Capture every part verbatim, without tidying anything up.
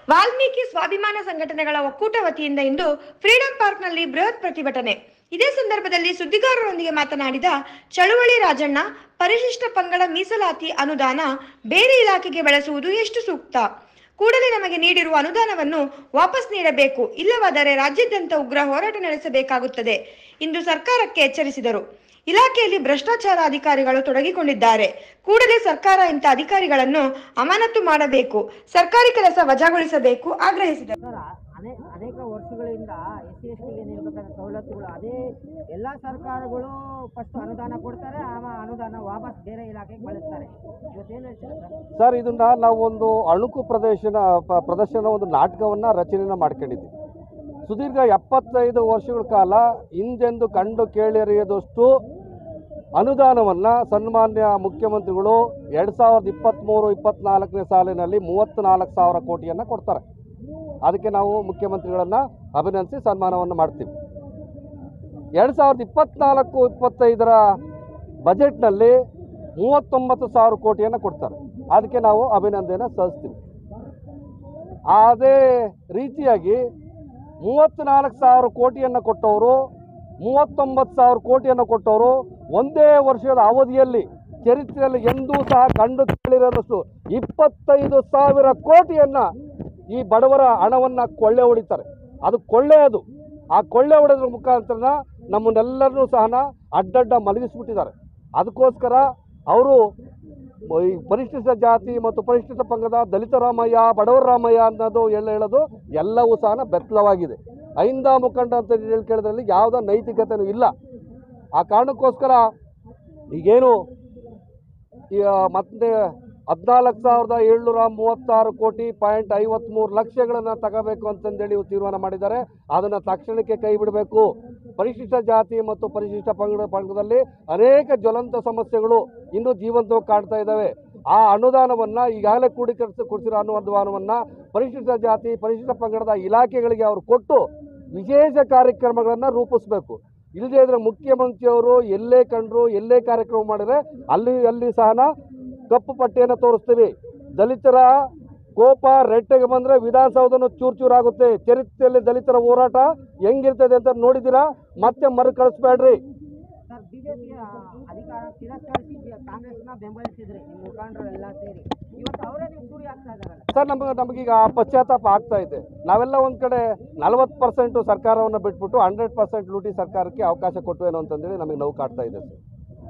ವಾಲ್ಮೀಕಿ ಸ್ವಾಭಿಮಾನ ಸಂಘಟನೆಗಳ ಒಕ್ಕೂಟ ವತಿಯಿಂದ ಇಂದು ಫ್ರೀಡಂ ಪಾರ್ಕ್ನಲ್ಲಿ ಬೃಹತ್ ಪ್ರತಿಭಟನೆ. ಇದೇ ಸಂದರ್ಭದಲ್ಲಿ ಸುದ್ದಿಗಾರರೊಂದಿಗೆ ಮಾತನಾಡಿದ ಚಳುವಳಿ ರಾಜಣ್ಣ, ಪರಿಶಿಷ್ಟ ಪಂಗಡ ಮೀಸಲಾತಿ ಅನುದಾನ ಬೇರೆ ಇಲಾಖೆಗೆ ಬಳಸುವುದು ಎಷ್ಟು ಸೂಕ್ತ? ಕೂಡಲೇ ನಮಗೆ ನೀಡಿರುವ ಅನುದಾನವನ್ನು ವಾಪಸ್ ನೀಡಬೇಕು, ಇಲ್ಲವಾದರೆ ರಾಜ್ಯಾದ್ಯಂತ ಉಗ್ರ ಹೋರಾಟ ನಡೆಸಬೇಕಾಗುತ್ತದೆ ಎಂದು ಸರ್ಕಾರಕ್ಕೆ ಎಚ್ಚರಿಸಿದರು. ಇಲಾಖೆಯಲ್ಲಿ ಭ್ರಷ್ಟಾಚಾರ ಅಧಿಕಾರಿಗಳು ತೊಡಗಿಕೊಂಡಿದ್ದಾರೆ. ಕೂಡಲೇ ಸರ್ಕಾರ ಇಂಥ ಅಧಿಕಾರಿಗಳನ್ನು ಅಮಾನತು ಮಾಡಬೇಕು, ಸರ್ಕಾರಿ ಕೆಲಸ ವಜಾಗೊಳಿಸಬೇಕು ಆಗ್ರಹಿಸಿದರು. ಅನೇಕ ವರ್ಷಗಳಿಂದ ಎಸ್ ಸಿ ಎಸ್ ಟಿಗೆ ನೀಡಬೇಕಾದ ಸವಲತ್ತುಗಳು ಅದೇ ಎಲ್ಲ ಸರ್ಕಾರಗಳು ಫಸ್ಟ್ ಅನುದಾನ ಕೊಡ್ತಾರೆ, ಆ ಅನುದಾನ ವಾಪಸ್ ಬೇರೆ ಇಲಾಖೆಗೆ ಬಳಸ್ತಾರೆ. ಇವತ್ತೇನು ಹೇಳ್ತಾರೆ ಸರ್? ಇದನ್ನ ನಾವು ಒಂದು ಅಣುಕು ಪ್ರದರ್ಶನ ಪ್ರದರ್ಶನ ಒಂದು ನಾಟಕವನ್ನ ರಚನೆ ಮಾಡ್ಕೊಂಡಿದ್ವಿ. ಸುದೀರ್ಘ ಎಪ್ಪತ್ತೈದು ವರ್ಷಗಳ ಕಾಲ ಹಿಂದೆಂದು ಕಂಡು ಕೇಳಿರಿಯದಷ್ಟು ಅನುದಾನವನ್ನು ಸನ್ಮಾನ್ಯ ಮುಖ್ಯಮಂತ್ರಿಗಳು ಎರಡು ಸಾವಿರದ ಇಪ್ಪತ್ತ್ಮೂರು ಇಪ್ಪತ್ತ್ನಾಲ್ಕನೇ ಸಾಲಿನಲ್ಲಿ ಮೂವತ್ತ್ನಾಲ್ಕು ಸಾವಿರ ಕೋಟಿಯನ್ನು ಕೊಡ್ತಾರೆ. ಅದಕ್ಕೆ ನಾವು ಮುಖ್ಯಮಂತ್ರಿಗಳನ್ನು ಅಭಿನಂದಿಸಿ ಸನ್ಮಾನವನ್ನು ಮಾಡ್ತೀವಿ. ಎರಡು ಸಾವಿರದ ಇಪ್ಪತ್ತ್ನಾಲ್ಕು ಇಪ್ಪತ್ತೈದರ ಬಜೆಟ್ನಲ್ಲಿ ಮೂವತ್ತೊಂಬತ್ತು ಸಾವಿರ ಕೋಟಿಯನ್ನು ಕೊಡ್ತಾರೆ. ಅದಕ್ಕೆ ನಾವು ಅಭಿನಂದನೆ ಸಲ್ಲಿಸ್ತೀವಿ. ಅದೇ ರೀತಿಯಾಗಿ ಮೂವತ್ತ್ನಾಲ್ಕು ಸಾವಿರ ಕೋಟಿಯನ್ನು ಕೊಟ್ಟವರು, ಮೂವತ್ತೊಂಬತ್ತು ಸಾವಿರ ಕೋಟಿಯನ್ನು ಕೊಟ್ಟವರು ಒಂದೇ ವರ್ಷದ ಅವಧಿಯಲ್ಲಿ ಚರಿತ್ರೆಯಲ್ಲಿ ಎಂದೂ ಸಹ ಕಂಡು ಕೇಳಿರೋದಷ್ಟು ಇಪ್ಪತ್ತೈದು ಸಾವಿರ ಕೋಟಿಯನ್ನು ಈ ಬಡವರ ಹಣವನ್ನು ಕೊಳ್ಳೆ ಹೊಡಿತಾರೆ. ಅದು ಕೊಳ್ಳೆ, ಅದು ಆ ಕೊಳ್ಳೆ ಹೊಡೆದ್ರ ಮುಖಾಂತರ ನಮ್ಮನ್ನೆಲ್ಲರನ್ನೂ ಸಹ ಅಡ್ಡಡ್ಡ ಮಲಗಿಸ್ಬಿಟ್ಟಿದ್ದಾರೆ. ಅದಕ್ಕೋಸ್ಕರ ಅವರು ಈ ಪರಿಶಿಷ್ಟ ಜಾತಿ ಮತ್ತು ಪರಿಶಿಷ್ಟ ಪಂಗಡ ದಲಿತ ರಾಮಯ್ಯ, ಬಡವರ ರಾಮಯ್ಯ ಅನ್ನೋದು ಎಲ್ಲ ಹೇಳೋದು ಎಲ್ಲವೂ ಸಹ ಬೆತ್ತಲವಾಗಿದೆ. ಅಹಿಂದ ಮುಖಂಡ ಅಂತ ಹೇಳಿ ಕೇಳಿದ್ರಲ್ಲಿ ಯಾವುದೇ ನೈತಿಕತೆಯೂ ಇಲ್ಲ. ಆ ಕಾರಣಕ್ಕೋಸ್ಕರ ಈಗೇನು ಮತ್ತೆ ಹದಿನಾಲ್ಕು ಸಾವಿರದ ಏಳ್ನೂರ ಮೂವತ್ತಾರು ಕೋಟಿ ಪಾಯಿಂಟ್ ಐವತ್ತ್ಮೂರು ಲಕ್ಷಗಳನ್ನು ತಗೋಬೇಕು ಅಂತಂದೇಳಿ ತೀರ್ಮಾನ ಮಾಡಿದ್ದಾರೆ. ಅದನ್ನು ತಕ್ಷಣಕ್ಕೆ ಕೈ ಬಿಡಬೇಕು. ಪರಿಶಿಷ್ಟ ಜಾತಿ ಮತ್ತು ಪರಿಶಿಷ್ಟ ಪಂಗಡ ಪಂಗಡದಲ್ಲಿ ಅನೇಕ ಜ್ವಲಂತ ಸಮಸ್ಯೆಗಳು ಇನ್ನೂ ಜೀವಂತವಾಗಿ ಕಾಡ್ತಾ ಇದ್ದಾವೆ. ಆ ಅನುದಾನವನ್ನು ಈಗಾಗಲೇ ಕೂಡಿಕರಿಸಿ ಕೊಡಿಸಿರೋ ಅನುದಾನವನ್ನು ಪರಿಶಿಷ್ಟ ಜಾತಿ ಪರಿಶಿಷ್ಟ ಪಂಗಡದ ಇಲಾಖೆಗಳಿಗೆ ಅವರು ಕೊಟ್ಟು ವಿಶೇಷ ಕಾರ್ಯಕ್ರಮಗಳನ್ನು ರೂಪಿಸಬೇಕು. ಇಲ್ಲದೇ ಇದ್ರೆ ಮುಖ್ಯಮಂತ್ರಿಯವರು ಎಲ್ಲೇ ಕಂಡ್ರು ಎಲ್ಲೇ ಕಾರ್ಯಕ್ರಮ ಮಾಡಿದರೆ ಅಲ್ಲಿ ಅಲ್ಲಿ ಸಹ ಕಪ್ಪು ಪಟ್ಟಿಯನ್ನು ತೋರಿಸ್ತೀವಿ. ದಲಿತರ ಕೋಪ ರೆಟ್ಟೆಗೆ ಬಂದರೆ ವಿಧಾನಸೌಧನೂ ಚೂರು ಚೂರಾಗುತ್ತೆ. ಚರಿತ್ರೆಯಲ್ಲಿ ದಲಿತರ ಹೋರಾಟ ಹೆಂಗಿರ್ತದೆ ಅಂತ ನೋಡಿದ್ದೀರಾ. ಮತ್ತೆ ಮರು ಕಳಿಸ್ಬೇಡ್ರಿ. ಸರ್, ಬಿಜೆಪಿಯ ಅಧಿಕಾರ ತಿರಸ್ಕರಿಸಿ ಕಾಂಗ್ರೆಸ್ನ ಬೆಂಬಲಿಸಿದ್ರಿ ನಿಮ್ಮ ಮುಖಂಡರೆಲ್ಲ ಸೇರಿ. ಇವತ್ತು ಅವರೇ ನೀವು ಚೂರಿ ಆಗ್ತಾ ಇದ್ದಾರಲ್ಲ ಸರ್? ನಮಗೆ ನಮಗೀಗ ಪಶ್ಚಾತ್ತಾಪ ಆಗ್ತಾ ಇದೆ. ನಾವೆಲ್ಲ ಒಂದು ಕಡೆ ನಲವತ್ತು ಪರ್ಸೆಂಟು ಸರ್ಕಾರವನ್ನು ಬಿಟ್ಬಿಟ್ಟು ಹಂಡ್ರೆಡ್ ಪರ್ಸೆಂಟ್ ಲೂಟಿ ಸರ್ಕಾರಕ್ಕೆ ಅವಕಾಶ ಕೊಟ್ಟವೇನೋ ಅಂತಂದೇಳಿ ನಮಗೆ ನೋವು ಕಾಡ್ತಾ ಇದೆ ಸರ್.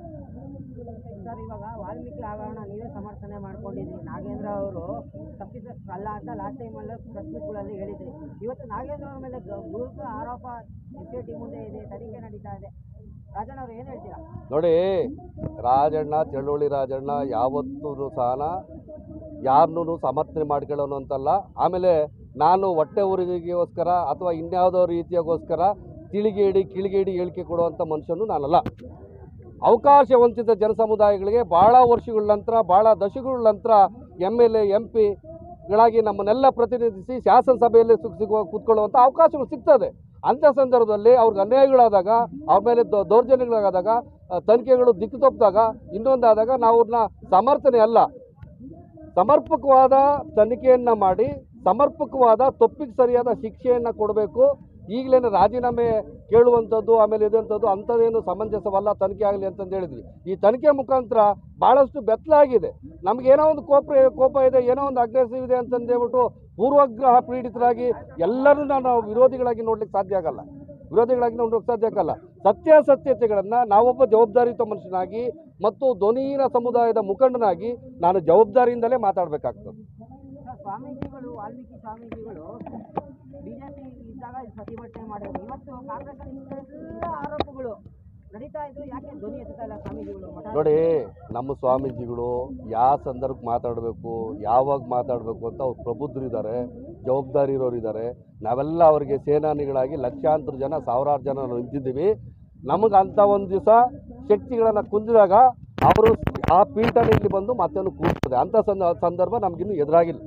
ಸರ್, ಇವಾಗ ವಾಲ್ಮೀಕಿ ಹಗರಣ ನೀವೇ ಸಮರ್ಥನೆ ಮಾಡ್ಕೊಂಡಿದ್ರಿ. ನಾಗೇಂದ್ರ ಅವರು ತಪ್ಪಿತಸ್ಥ ಅಲ್ಲ ಅಂತ ಲಾಸ್ಟ್ ಟೈಮಲ್ಲಿ ಪ್ರೆಸ್ ಮೀಟ್ಗಳಲ್ಲಿ ಹೇಳಿದ್ರಿ. ಇವತ್ತು ನಾಗೇಂದ್ರ ಅವ್ರ ಮೇಲೆ ಗುರುತ ಆರೋಪ ಎಸ್ ಐ ಟಿ ಮುಂದೆ ಇದೆ, ತನಿಖೆ ನಡೀತಾ ಇದೆ. ರಾಜಣ್ಣ ಅವರು ಏನು ಹೇಳ್ತೀರಾ? ನೋಡಿ, ರಾಜಣ್ಣ ಚಳುವಳಿ ರಾಜಣ್ಣ ಯಾವತ್ತೂ ಸಹ ಯಾರನ್ನೂ ಸಮರ್ಥನೆ ಮಾಡ್ಕೊಳ್ಳೋನು ಅಂತಲ್ಲ. ಆಮೇಲೆ ನಾನು ಹೊಟ್ಟೆ ಊರಿಗೆಗೋಸ್ಕರ ಅಥವಾ ಇನ್ಯಾವುದೋ ರೀತಿಯಾಗೋಸ್ಕರ ತಿಳಿಗೇಡಿ ಕಿಳಿಗೇಡಿ ಹೇಳಿಕೆ ಕೊಡುವಂಥ ಮನುಷ್ಯನು ನಾನಲ್ಲ. ಅವಕಾಶ ವಂಚಿತ ಜನಸಮುದಾಯಗಳಿಗೆ ಭಾಳ ವರ್ಷಗಳ ನಂತರ ಭಾಳ ದಶಕಗಳ ನಂತರ ಎಮ್ ಎಲ್ ಎ ಎಂ ಪಿಗಳಾಗಿ ನಮ್ಮನ್ನೆಲ್ಲ ಪ್ರತಿನಿಧಿಸಿ ಶಾಸನಸಭೆಯಲ್ಲಿ ಸಿಗುವ ಕೂತ್ಕೊಳ್ಳುವಂಥ ಅವಕಾಶಗಳು ಸಿಗ್ತದೆ. ಅಂಥ ಸಂದರ್ಭದಲ್ಲಿ ಅವ್ರಿಗೆ ಅನ್ಯಾಯಗಳಾದಾಗ, ಅವ್ರ ಮೇಲೆ ದೌರ್ಜನ್ಯಗಳಾದಾಗ, ತನಿಖೆಗಳು ದಿಕ್ಕು ತಪ್ಪಿದಾಗ, ಇನ್ನೊಂದಾದಾಗ ನಾವು ಅವ್ರನ್ನ ಸಮರ್ಥನೆ ಅಲ್ಲ, ಸಮರ್ಪಕವಾದ ತನಿಖೆಯನ್ನು ಮಾಡಿ ಸಮರ್ಪಕವಾದ ತಪ್ಪಿಗೆ ಸರಿಯಾದ ಶಿಕ್ಷೆಯನ್ನು ಕೊಡಬೇಕು. ಈಗಲೇ ರಾಜೀನಾಮೆ ಕೇಳುವಂಥದ್ದು ಆಮೇಲೆ ಇದಂಥದ್ದು ಅಂಥದ್ದೇನು ಸಮಂಜಸವಲ್ಲ, ತನಿಖೆ ಆಗಲಿ ಅಂತಂದು ಹೇಳಿದ್ವಿ. ಈ ತನಿಖೆ ಮುಖಾಂತರ ಭಾಳಷ್ಟು ಬೆತ್ತಲಾಗಿದೆ. ನಮಗೇನೋ ಒಂದು ಕೋಪ ಕೋಪ ಇದೆ, ಏನೋ ಒಂದು ಅಗ್ರೆಸಿವ್ ಇದೆ ಅಂತಂದೇಳ್ಬಿಟ್ಟು ಪೂರ್ವಗ್ರಹ ಪೀಡಿತರಾಗಿ ಎಲ್ಲರೂ ನಾವು ವಿರೋಧಿಗಳಾಗಿ ನೋಡ್ಲಿಕ್ಕೆ ಸಾಧ್ಯ ಆಗಲ್ಲ. ವಿರೋಧಿಗಳಾಗಿ ನೋಡ್ಲಿಕ್ಕೆ ಸಾಧ್ಯ ಆಗಲ್ಲ. ಸತ್ಯಾಸತ್ಯತೆಗಳನ್ನು ನಾವೊಬ್ಬ ಜವಾಬ್ದಾರಿಯುತ ಮನುಷ್ಯನಾಗಿ ಮತ್ತು ಧ್ವನಿಹೀನ ಸಮುದಾಯದ ಮುಖಂಡನಾಗಿ ನಾನು ಜವಾಬ್ದಾರಿಯಿಂದಲೇ ಮಾತಾಡಬೇಕಾಗ್ತದೆ. ಸ್ವಾಮೀಜಿಗಳು, ವಾಲ್ಮೀಕಿ ಸ್ವಾಮೀಜಿಗಳು ಬಿಜೆಪಿ ಇದ್ದಾಗ ಪ್ರತಿಭಟನೆ ಮಾಡಿದ್ರು. ಇವತ್ತು ಕಾಂಗ್ರೆಸ್ ಇಷ್ಟೆಲ್ಲ ಆರೋಪಗಳು ನಡೀತಾ ಇದ್ರು, ಯಾಕೆ ಧ್ವನಿ ಎತ್ತಾ ಇಲ್ಲ ಸ್ವಾಮೀಜಿಗಳು? ನೋಡಿ, ನಮ್ಮ ಸ್ವಾಮೀಜಿಗಳು ಯಾವ ಸಂದರ್ಭಕ್ಕೆ ಮಾತಾಡಬೇಕು, ಯಾವಾಗ ಮಾತಾಡಬೇಕು ಅಂತ ಅವ್ರು ಪ್ರಬುದ್ಧರಿದ್ದಾರೆ, ಜವಾಬ್ದಾರಿ ಇರೋರು ಇದ್ದಾರೆ. ನಾವೆಲ್ಲ ಅವರಿಗೆ ಸೇನಾನಿಗಳಾಗಿ ಲಕ್ಷಾಂತರ ಜನ ಸಾವಿರಾರು ಜನ ನಾವು ನಿಂತಿದ್ದೀವಿ. ನಮಗೆ ಅಂಥ ಒಂದು ದಿವಸ ಶಕ್ತಿಗಳನ್ನು ಕುಂದಿದಾಗ ಅವರು ಆ ಪೀಠನ ಇಲ್ಲಿ ಬಂದು ಮತ್ತೇನು ಕೂರ್ತದೆ. ಅಂಥ ಸಂದರ್ಭ ನಮಗಿನ್ನೂ ಎದುರಾಗಿಲ್ಲ.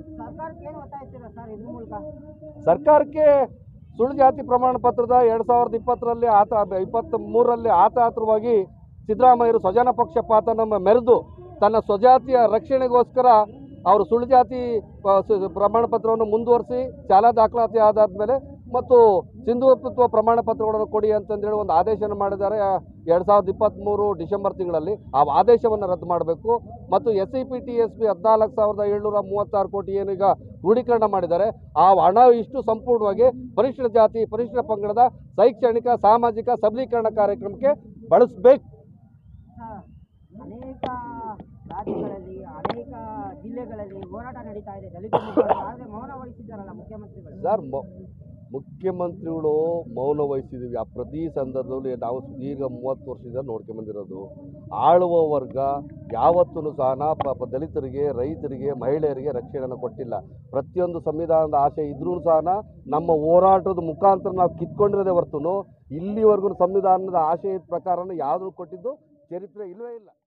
ಸರ್ಕಾರಕ್ಕೆ ಸುಳ್ಳು ಜಾತಿ ಪ್ರಮಾಣ ಪತ್ರದ ಎರಡು ಸಾವಿರದ ಇಪ್ಪತ್ತರಲ್ಲಿ ಆತ ಇಪ್ಪತ್ತ್ ಮೂರರಲ್ಲಿ ಆತಾತ್ರವಾಗಿ ಸಿದ್ದರಾಮಯ್ಯರು ಸ್ವಜನ ಪಕ್ಷಪಾತನ ಮೆರೆದು ತನ್ನ ಸ್ವಜಾತಿಯ ರಕ್ಷಣೆಗೋಸ್ಕರ ಅವರು ಸುಳ್ಳು ಜಾತಿ ಆ, ಸ- ಪ್ರಮಾಣ ಪತ್ರವನ್ನು ಮುಂದುವರಿಸಿ ಶಾಲಾ ದಾಖಲಾತಿ ಆದಾದ್ಮೇಲೆ ಮತ್ತು ಸಿಂಧುತ್ವ ಪ್ರಮಾಣ ಪತ್ರಗಳನ್ನು ಕೊಡಿ ಅಂತಂದೇಳಿ ಒಂದು ಆದೇಶನ ಮಾಡಿದ್ದಾರೆ ಎರಡು ಸಾವಿರದ ಇಪ್ಪತ್ತ್ಮೂರು ಡಿಸೆಂಬರ್ ತಿಂಗಳಲ್ಲಿ. ಆ ಆದೇಶವನ್ನು ರದ್ದು ಮಾಡಬೇಕು ಮತ್ತು S C P T S P ಹದಿನಾಲ್ಕು ಸಾವಿರದ ಏಳ್ನೂರ ಮೂವತ್ತಾರು ಕೋಟಿ ಏನೀಗ ಕ್ರೋಢೀಕರಣ ಮಾಡಿದ್ದಾರೆ. ಆ ಹಣ ಇಷ್ಟು ಸಂಪೂರ್ಣವಾಗಿ ಪರಿಶಿಷ್ಟ ಜಾತಿ ಪರಿಶಿಷ್ಟ ಪಂಗಡದ ಶೈಕ್ಷಣಿಕ ಸಾಮಾಜಿಕ ಸಬಲೀಕರಣ ಕಾರ್ಯಕ್ರಮಕ್ಕೆ ಬಳಸಬೇಕು. ಅನೇಕ ರಾಜ್ಯಗಳಲ್ಲಿ ಅನೇಕ ಜಿಲ್ಲೆಗಳಲ್ಲಿ ಹೋರಾಟ ನಡೀತಾ ಇದೆ ದಲಿತ ಮುಖಂಡರು, ಆದರೆ ಮೌನ ವಹಿಸಿದ್ದಾರಲ್ಲ ಮುಖ್ಯಮಂತ್ರಿಗಳು. ಸರ್ ಮೊ ಮುಖ್ಯಮಂತ್ರಿಗಳು ಮೌನ ವಹಿಸಿದ್ದೀವಿ. ಆ ಪ್ರತಿ ಸಂದರ್ಭದಲ್ಲಿ ನಾವು ಸುದೀರ್ಘ ಮೂವತ್ತು ವರ್ಷದಿಂದ ನೋಡ್ಕೊಂಬಂದಿರೋದು ಆಳುವ ವರ್ಗ ಯಾವತ್ತೂ ಸಹ ಪಾಪ ದಲಿತರಿಗೆ, ರೈತರಿಗೆ, ಮಹಿಳೆಯರಿಗೆ ರಕ್ಷಣೆಯನ್ನು ಕೊಟ್ಟಿಲ್ಲ. ಪ್ರತಿಯೊಂದು ಸಂವಿಧಾನದ ಆಶೆ ಇದ್ರೂ ಸಹ ನಮ್ಮ ಹೋರಾಟದ ಮುಖಾಂತರ ನಾವು ಕಿತ್ಕೊಂಡಿರೋದೇ ಹೊರತು ಇಲ್ಲಿವರೆಗೂ ಸಂವಿಧಾನದ ಆಶಯದ ಪ್ರಕಾರನ ಯಾವುದೂ ಕೊಟ್ಟಿದ್ದು ಚರಿತ್ರೆ ಇಲ್ಲವೇ ಇಲ್ಲ.